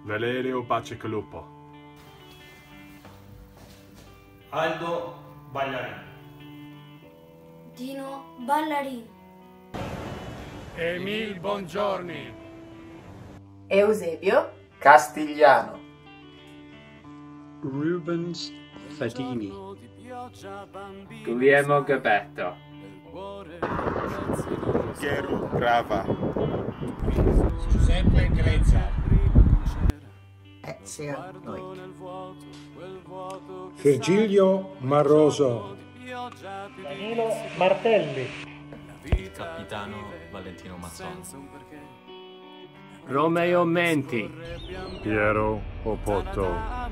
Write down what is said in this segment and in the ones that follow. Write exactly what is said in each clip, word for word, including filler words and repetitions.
Valerio Bacigalupo. Aldo Ballarin. Dino Ballarin. Emil Bongiorni. Eusebio Castigliano. Rubens Fadini. Guglielmo Gabetto. Piero Grava. Giuseppe Grezza. Ezio Noit. Virgilio Marroso. Danilo Martelli. Il capitano Valentino Mazzoni. Romeo Menti. Piero Opotto.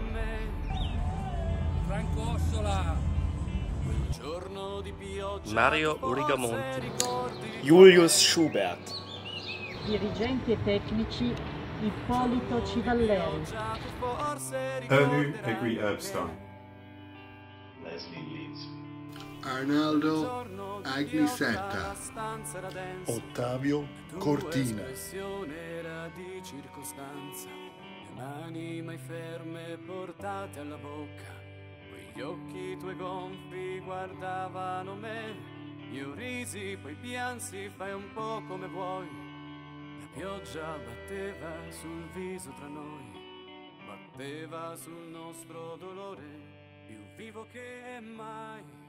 Franco Ossola. Mario Rigamonti. Julius Schubert. Dirigenti e tecnici Ippolito Civalleri. Anu Egri Erbstein. Leslie Leeds. Arnaldo Agnisetta. Ottavio Cortina. Di circostanza, le mani mai ferme portate alla bocca, quegli occhi tuoi gonfi guardavano me, io risi poi piansi, fai un po' come vuoi, la pioggia batteva sul viso tra noi, batteva sul nostro dolore, più vivo che mai.